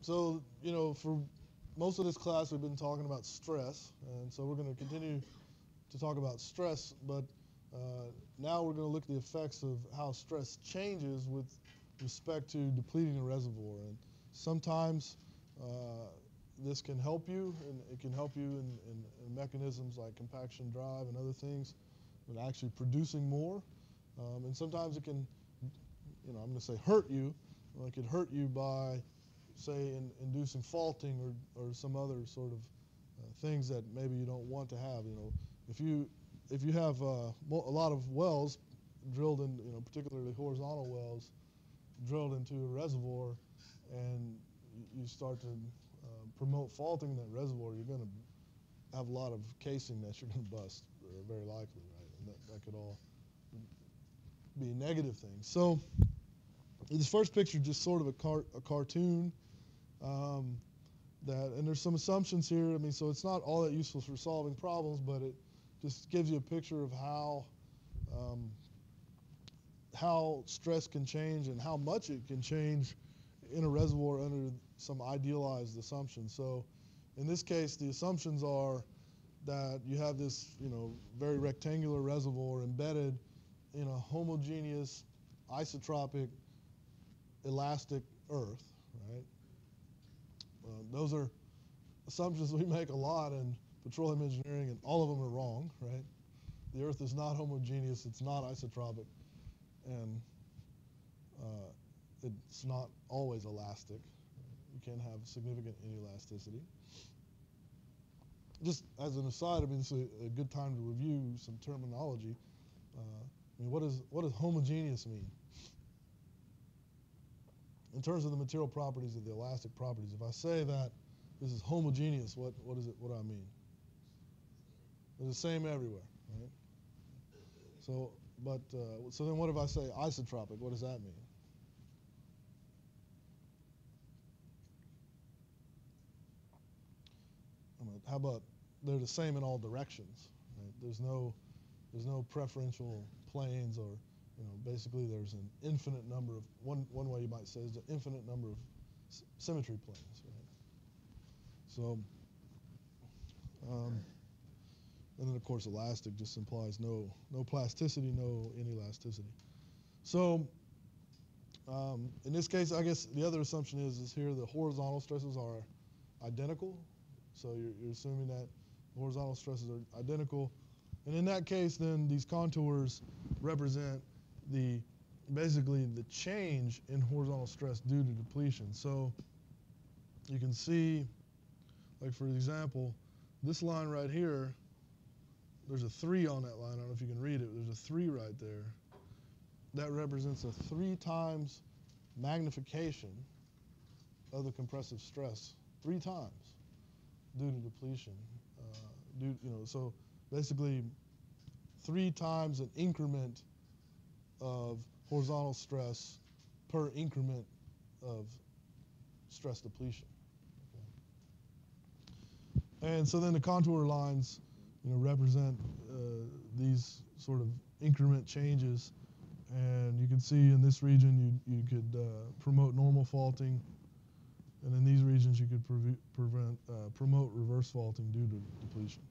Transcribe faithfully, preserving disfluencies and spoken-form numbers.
So, you know, for most of this class, we've been talking about stress, and so we're going to continue to talk about stress, but uh, now we're going to look at the effects of how stress changes with respect to depleting a reservoir. And sometimes uh, this can help you, and it can help you in, in, in mechanisms like compaction drive and other things, but actually producing more. Um, and sometimes it can, you know, I'm going to say hurt you. Well, it could hurt you by, say, in, inducing faulting or, or some other sort of uh, things that maybe you don't want to have. You know, if you if you have uh, a lot of wells drilled in, you know, particularly horizontal wells drilled into a reservoir, and you start to uh, promote faulting in that reservoir, you're going to have a lot of casing that you're going to bust, uh, very likely, right? And that, that could all be negative things. So this first picture is just sort of a, car, a cartoon. Um, that, and there's some assumptions here. I mean, so it's not all that useful for solving problems, but it just gives you a picture of how um, how stress can change and how much it can change in a reservoir under some idealized assumptions. So in this case, the assumptions are that you have this, you know, very rectangular reservoir embedded in a homogeneous, isotropic, elastic earth, right? Uh, those are assumptions we make a lot in petroleum engineering, and all of them are wrong, right? The earth is not homogeneous, it's not isotropic, and uh, it's not always elastic. You can have significant inelasticity. Just as an aside, I mean, it's a, a good time to review some terminology. Uh, I mean, what, is, what does homogeneous mean? In terms of the material properties of the elastic properties, if I say that this is homogeneous, what, what is it, what do I mean? It's the same everywhere, right? So, but, uh, so then what if I say isotropic? What does that mean? I mean, how about they're the same in all directions, right? There's no, there's no preferential planes, or, you know, basically there's an infinite number of, one, one way you might say is an infinite number of symmetry planes, right? So, um, and then of course elastic just implies no, no plasticity, no inelasticity. So um, in this case, I guess the other assumption is, is here the horizontal stresses are identical. So you're, you're assuming that horizontal stresses are identical. And in that case, then these contours represent the, basically the change in horizontal stress due to depletion. So you can see, like for example, this line right here, there's a three on that line. I don't know if you can read it. There's a three right there. That represents a three times magnification of the compressive stress, three times, due to depletion. Uh, due, you know, so basically, three times an increment of horizontal stress per increment of stress depletion. Okay. And so then the contour lines, you know, represent uh, these sort of increment changes. And you can see in this region you, you could uh, promote normal faulting, and in these regions you could prevent, uh, promote reverse faulting due to depletion.